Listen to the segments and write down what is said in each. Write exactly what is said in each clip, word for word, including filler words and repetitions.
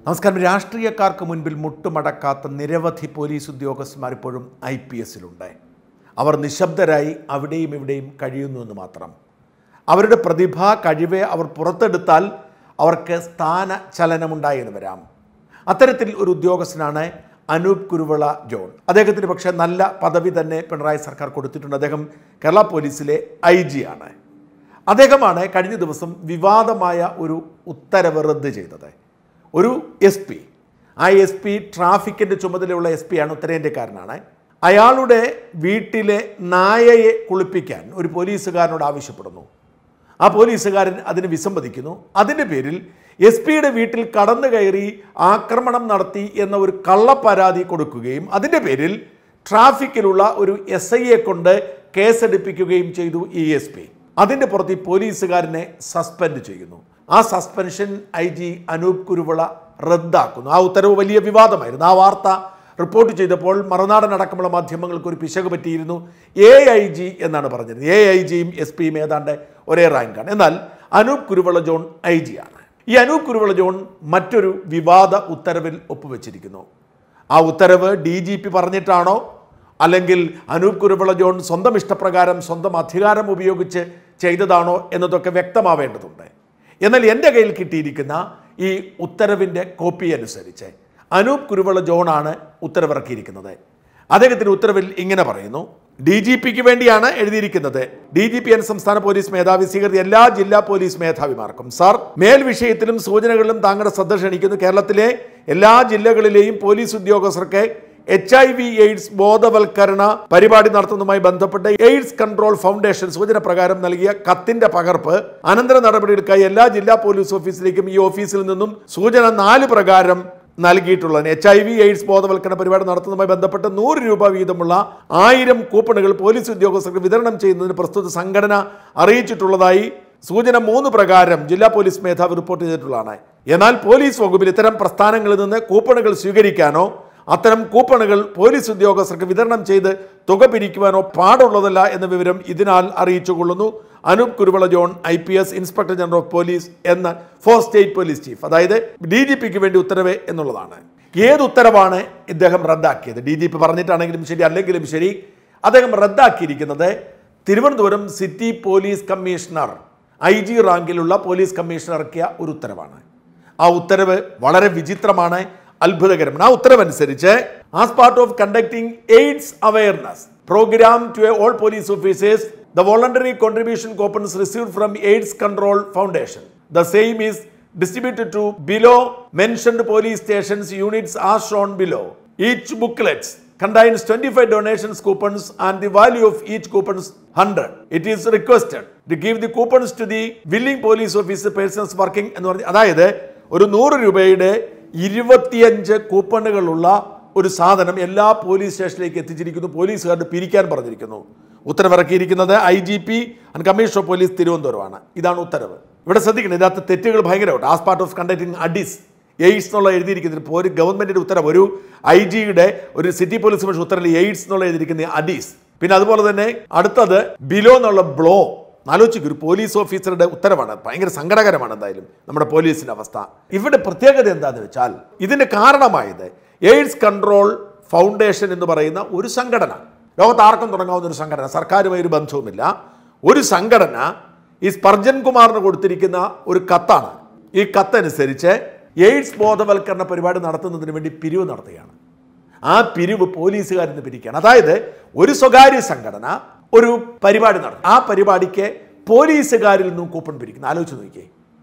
നമസ്കാരം. രാഷ്ട്രീയക്കാർക്ക് മുൻപിൽ മുട്ടുമടക്കാത്ത നിരവധി പോലീസ് ഉദ്യോഗസ്ഥന്മാർ ഇപ്പോഴും ഐ പി എസിലുണ്ട്. അവർ നിശബ്ദരായി അവിടെയും ഇവിടെയും കഴിയുന്നുവെന്ന് മാത്രം. അവരുടെ പ്രതിഭ കഴിവ് അവർ പുറത്തെടുത്താൽ അവർക്ക് സ്ഥാന ചലനമുണ്ടായെന്ന് വരാം. അത്തരത്തിൽ ഒരു ഉദ്യോഗസ്ഥനാണ് അനൂപ് കുരുവിള ജോൺ. അദ്ദേഹത്തിന് പക്ഷേ നല്ല പദവി തന്നെ പിണറായി സർക്കാർ കൊടുത്തിട്ടുണ്ട്. അദ്ദേഹം കേരള പോലീസിലെ ഐ ജി ആണ്. അദ്ദേഹമാണ് കഴിഞ്ഞ ദിവസം വിവാദമായ ഒരു ഉത്തരവ് റദ്ദ് ചെയ്തത്. ഒരു എസ് പി, ആ എസ് പി ട്രാഫിക്കിൻ്റെ ചുമതലയുള്ള എസ് പി ആണ്, ഉത്തരേന്ത്യക്കാരനാണ്. അയാളുടെ വീട്ടിലെ നായയെ കുളിപ്പിക്കാൻ ഒരു പോലീസുകാരനോട് ആവശ്യപ്പെടുന്നു. ആ പോലീസുകാരൻ അതിന് വിസമ്മതിക്കുന്നു. അതിൻ്റെ പേരിൽ എസ് പിയുടെ വീട്ടിൽ കടന്നു കയറി ആക്രമണം നടത്തി എന്ന ഒരു കള്ളപ്പരാതി കൊടുക്കുകയും അതിൻ്റെ പേരിൽ ട്രാഫിക്കിലുള്ള ഒരു എസ് ഐയെ കൊണ്ട് കേസെടുപ്പിക്കുകയും ചെയ്തു ഈ എസ് പി. അതിൻ്റെ പുറത്ത് ഈ പോലീസുകാരനെ സസ്പെൻഡ് ചെയ്യുന്നു. ആ suspension I G Anoop Kuruvila റദ്ദാക്കുന്നു. ആ ഉത്തരവ് വലിയ വിവാദമായിരുന്നു. ആ വാർത്ത റിപ്പോർട്ട് ചെയ്തപ്പോൾ മറുനാടനടക്കമുള്ള മാധ്യമങ്ങൾക്ക് ഒരു പിശക് പറ്റിയിരുന്നു. എ ഐ ജി എന്നാണ് പറഞ്ഞത്. എ ഐ ജിയും എസ് പിയും ഏതാണ്ട് ഒരേ റാങ്കാണ്. എന്നാൽ അനൂപ് കുരുവിള ജോൺ ഐ ജി ആണ്. ഈ അനൂപ് കുരുവിള ജോൺ മറ്റൊരു വിവാദ ഉത്തരവിൽ ഒപ്പുവെച്ചിരിക്കുന്നു. ആ ഉത്തരവ് ഡി ജി പി പറഞ്ഞിട്ടാണോ അല്ലെങ്കിൽ അനൂപ് കുരുവിള ജോൺ സ്വന്തം ഇഷ്ടപ്രകാരം സ്വന്തം അധികാരം ഉപയോഗിച്ച് ചെയ്തതാണോ എന്നതൊക്കെ വ്യക്തമാവേണ്ടതുണ്ട്. എന്നാൽ എൻ്റെ കയ്യിൽ കിട്ടിയിരിക്കുന്ന ഈ ഉത്തരവിൻ്റെ കോപ്പി അനുസരിച്ച് അനൂപ് കുരുവിള ജോണാണ് ഉത്തരവിറക്കിയിരിക്കുന്നത്. അദ്ദേഹത്തിൻ്റെ ഉത്തരവിൽ ഇങ്ങനെ പറയുന്നു. ഡി ജി പിക്ക് വേണ്ടിയാണ് എഴുതിയിരിക്കുന്നത്. ഡി ജി പി എന്ന സംസ്ഥാന പോലീസ് മേധാവി സ്വീകൃതി എല്ലാ ജില്ലാ പോലീസ് മേധാവിമാർക്കും. സാർ, മേൽ വിഷയത്തിലും സൂചനകളിലും താങ്കളുടെ ശ്രദ്ധ ക്ഷണിക്കുന്നു. കേരളത്തിലെ എല്ലാ ജില്ലകളിലെയും പോലീസ് ഉദ്യോഗസ്ഥർക്ക് എച്ച് ഐ വി എയ്ഡ്സ് ബോധവൽക്കരണ പരിപാടി നടത്തുന്നതുമായി ബന്ധപ്പെട്ട് എയ്ഡ്സ് കൺട്രോൾ ഫൗണ്ടേഷൻ സൂചന പ്രകാരം നൽകിയ കത്തിന്റെ പകർപ്പ് അനന്തര നടപടികൾക്കായി എല്ലാ ജില്ലാ പോലീസ് ഓഫീസിലേക്കും ഈ ഓഫീസിൽ നിന്നും സൂചന നാല് പ്രകാരം നൽകിയിട്ടുള്ളതിന് എച്ച് ഐ വി എയ്ഡ്സ് ബോധവൽക്കരണ പരിപാടി നടത്തുന്നതുമായി ബന്ധപ്പെട്ട് നൂറ് രൂപ വീതമുള്ള ആയിരം കൂപ്പണുകൾ പോലീസ് ഉദ്യോഗസ്ഥർക്ക് വിതരണം ചെയ്യുന്നതിന് പ്രസ്തുത സംഘടന അറിയിച്ചിട്ടുള്ളതായി സൂചന മൂന്ന് പ്രകാരം ജില്ലാ പോലീസ് മേധാവി റിപ്പോർട്ട് ചെയ്തിട്ടുള്ളതാണ്. എന്നാൽ പോലീസ് വകുപ്പിൽ ഇത്തരം പ്രസ്ഥാനങ്ങളിൽ നിന്ന് കൂപ്പണുകൾ സ്വീകരിക്കാനോ അത്തരം കൂപ്പണുകൾ പോലീസ് ഉദ്യോഗസ്ഥർക്ക് വിതരണം ചെയ്ത് തുക പിരിക്കുവാനോ പാടുള്ളതല്ല എന്ന വിവരം ഇതിനാൽ അറിയിച്ചുകൊള്ളുന്നു. Anoop Kuruvila John I P S inspector general of police എന്ന ഫോർ സ്റ്റേറ്റ് പോലീസ് ചീഫ്, അതായത് ഡി ജി പിക്ക് വേണ്ടി ഉത്തരവ് എന്നുള്ളതാണ്. ഏത് ഉത്തരവാണ് ഇദ്ദേഹം റദ്ദാക്കിയത്? ഡി ജി പി പറഞ്ഞിട്ടാണെങ്കിലും ശരി അല്ലെങ്കിലും ശരി, അദ്ദേഹം റദ്ദാക്കിയിരിക്കുന്നത് Thiruvananthapuram city police commissioner, I G റാങ്കിലുള്ള പോലീസ് കമ്മീഷണർ ഇറക്കിയ ഒരു ഉത്തരവാണ്. ആ ഉത്തരവ് വളരെ വിചിത്രമാണ്, അത്ഭുതകരമാണ്. ആ ഉത്തരവനുസരിച്ച് as part of conducting AIDS awareness program to all police officers the voluntary contribution coupons received from AIDS Control Foundation, the same is distributed to below mentioned police stations units as shown below. Each booklet contains twenty-five donations coupons and the value of each coupon is one hundred. It is requested to give the coupons to the willing police officer persons working എന്ന് പറഞ്ഞ, അതായത് ഒരു നൂറ് രൂപയുടെ ഇരുപത്തിയഞ്ച് കൂപ്പണുകളുള്ള ഒരു സാധനം എല്ലാ പോലീസ് സ്റ്റേഷനിലേക്ക് എത്തിച്ചിരിക്കുന്നു. പോലീസുകാരുടെ പിരിക്കാൻ പറഞ്ഞിരിക്കുന്നു. ഉത്തരവിറക്കിയിരിക്കുന്നത് I G P and commissioner of police തിരുവനന്തപുരമാണ്. ഇതാണ് ഉത്തരവ്. ഇവിടെ ശ്രദ്ധിക്കണം, ഇതിനകത്ത് തെറ്റുകൾ ഭയങ്കരമുണ്ട്. As part of conducting adis AIDS എന്നുള്ള എഴുതിയിരിക്കുന്നത് ഇപ്പോൾ ഒരു ഗവൺമെൻറ്റിൻ്റെ ഉത്തരവ്, ഒരു ഐ ജിയുടെ ഒരു സിറ്റി പോലീസ് കമ്മീഷൻ ഉത്തരവിൽ എയ്ഡ്സ് എന്നുള്ള എഴുതിയിരിക്കുന്നത് അഡീസ്. പിന്നെ അതുപോലെ തന്നെ അടുത്തത് ബിലോ എന്നുള്ള ബ്ലോ. ആലോചിക്കും, ഒരു പോലീസ് ഓഫീസറുടെ ഉത്തരവാണ്. ഭയങ്കര സങ്കടകരമാണ് എന്തായാലും നമ്മുടെ പോലീസിൻ്റെ അവസ്ഥ. ഇവിടെ പ്രത്യേകത എന്താണെന്ന് വെച്ചാൽ ഇതിൻ്റെ കാരണമായത് എയ്ഡ്സ് കൺട്രോൾ ഫൗണ്ടേഷൻ എന്ന് പറയുന്ന ഒരു സംഘടന, ലോകത്ത് ആർക്കും തുടങ്ങാവുന്ന ഒരു സംഘടന, സർക്കാരുമായി ഒരു ബന്ധവുമില്ല, ഒരു സംഘടന ഈ സ്പർജൻ കുമാറിന് കൊടുത്തിരിക്കുന്ന ഒരു കത്താണ്. ഈ കത്തനുസരിച്ച് എയ്ഡ്സ് ബോധവൽക്കരണ പരിപാടി നടത്തുന്നതിന് വേണ്ടി പിരിവ് നടത്തുകയാണ്. ആ പിരിവ് പോലീസുകാരിൽ നിന്ന് പിരിക്കുകയാണ്. അതായത് ഒരു സ്വകാര്യ സംഘടന ഒരു പരിപാടി നടത്തും, ആ പരിപാടിക്ക് പോലീസുകാരിൽ നിന്നും കൂപ്പൺ പിരിക്കുന്നു. ആലോചിച്ച് നോക്കിയേ,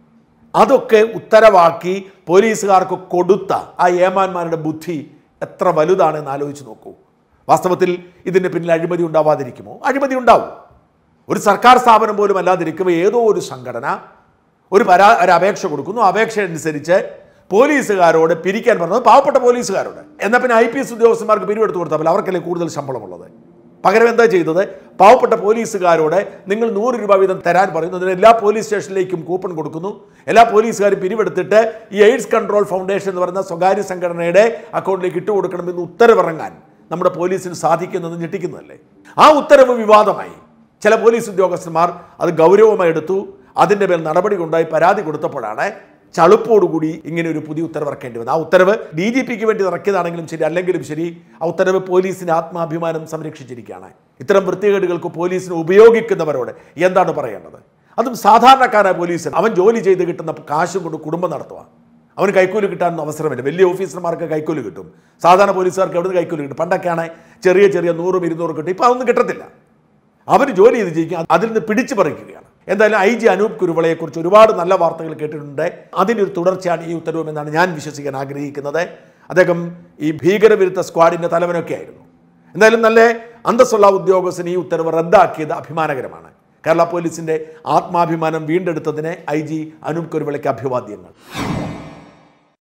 അതൊക്കെ ഉത്തരവാക്കി പോലീസുകാർക്ക് കൊടുത്ത ആ ഏമാന്മാരുടെ ബുദ്ധി എത്ര വലുതാണെന്ന് ആലോചിച്ച് നോക്കൂ. വാസ്തവത്തിൽ ഇതിൻ്റെ പിന്നിൽ അഴിമതി ഉണ്ടാവാതിരിക്കുമോ? അഴിമതി ഉണ്ടാവും. ഒരു സർക്കാർ സ്ഥാപനം പോലും അല്ലാതിരിക്കുമ്പോൾ ഏതോ ഒരു സംഘടന ഒരു പരാ ഒരു അപേക്ഷ കൊടുക്കുന്നു. അപേക്ഷ അനുസരിച്ച് പോലീസുകാരോട് പിരിക്കാൻ പറഞ്ഞത് പാവപ്പെട്ട പോലീസുകാരോട്. എന്നാൽ പിന്നെ ഐ പി എസ് ഉദ്യോഗസ്ഥന്മാർക്ക് പിരിവെടുത്ത് കൊടുത്താൽ അവർക്കല്ലേ കൂടുതൽ ശമ്പളമുള്ളത്. പകരം എന്താ ചെയ്തത്? പാവപ്പെട്ട പോലീസുകാരോട് നിങ്ങൾ നൂറ് രൂപ വീതം തരാൻ പറയുന്നു. അതിന് എല്ലാ പോലീസ് സ്റ്റേഷനിലേക്കും കൂപ്പൺ കൊടുക്കുന്നു. എല്ലാ പോലീസുകാരും പിരിവെടുത്തിട്ട് ഈ എയ്ഡ്സ് കൺട്രോൾ ഫൗണ്ടേഷൻ എന്ന് പറയുന്ന സ്വകാര്യ സംഘടനയുടെ അക്കൗണ്ടിലേക്ക് ഇട്ട് കൊടുക്കണമെന്ന് ഉത്തരവിറങ്ങാൻ നമ്മുടെ പോലീസിന് സാധിക്കുന്നത് ഞെട്ടിക്കുന്നതല്ലേ. ആ ഉത്തരവ് വിവാദമായി. ചില പോലീസ് ഉദ്യോഗസ്ഥന്മാർ അത് ഗൗരവമായി എടുത്തു. അതിൻ്റെ മേൽ നടപടി കൊണ്ടായി പരാതി കൊടുത്തപ്പോഴാണ് ചളുപ്പോടുകൂടി ഇങ്ങനെ ഒരു പുതിയ ഉത്തരവ് ഇറക്കേണ്ടി വന്നു. ആ ഉത്തരവ് ഡി ജി പിക്ക് വേണ്ടി ഇറക്കിയതാണെങ്കിലും ശരി, അല്ലെങ്കിലും ശരി, ആ ഉത്തരവ് പോലീസിൻ്റെ ആത്മാഭിമാനം സംരക്ഷിച്ചിരിക്കുകയാണ്. ഇത്തരം വൃത്തികേടുകൾക്ക് പോലീസിനെ ഉപയോഗിക്കുന്നവരോട് എന്താണ് പറയേണ്ടത്? അതും സാധാരണക്കാരായ പോലീസ്. അവൻ ജോലി ചെയ്ത് കിട്ടുന്ന കാശും കൊണ്ട് കുടുംബം നടത്തുക. അവന് കൈക്കൂലി കിട്ടാനൊന്നും അവസരമില്ല. വലിയ ഓഫീസർമാർക്ക് കൈക്കൂലി കിട്ടും, സാധാരണ പോലീസുകാർക്ക് എവിടെ നിന്ന് കൈക്കൂലി കിട്ടും? പണ്ടൊക്കെയാണ് ചെറിയ ചെറിയ നൂറും ഇരുന്നൂറും കിട്ടും. ഇപ്പോൾ അതൊന്നും കിട്ടത്തില്ല. അവർ ജോലി ചെയ്ത് ജയിക്കുക, അതിൽ നിന്ന് പിടിച്ചു പറിക്കുകയാണ്. എന്തായാലും ഐ ജി അനൂപ് കുരുവിളയെക്കുറിച്ച് ഒരുപാട് നല്ല വാർത്തകൾ കേട്ടിട്ടുണ്ട്. അതിൻ്റെ ഒരു തുടർച്ചയാണ് ഈ ഉത്തരവും എന്നാണ് ഞാൻ വിശ്വസിക്കാൻ ആഗ്രഹിക്കുന്നത്. അദ്ദേഹം ഈ ഭീകരവിരുദ്ധ സ്ക്വാഡിൻ്റെ തലവനൊക്കെ ആയിരുന്നു. എന്തായാലും നല്ല അന്തസ്സുള്ള ഉദ്യോഗസ്ഥന് ഈ ഉത്തരവ് റദ്ദാക്കിയത് അഭിമാനകരമാണ്. കേരള പോലീസിൻ്റെ ആത്മാഭിമാനം വീണ്ടെടുത്തതിന് ഐ ജി അനൂപ് കുരുവിളയ്ക്ക് അഭിവാദ്യങ്ങൾ.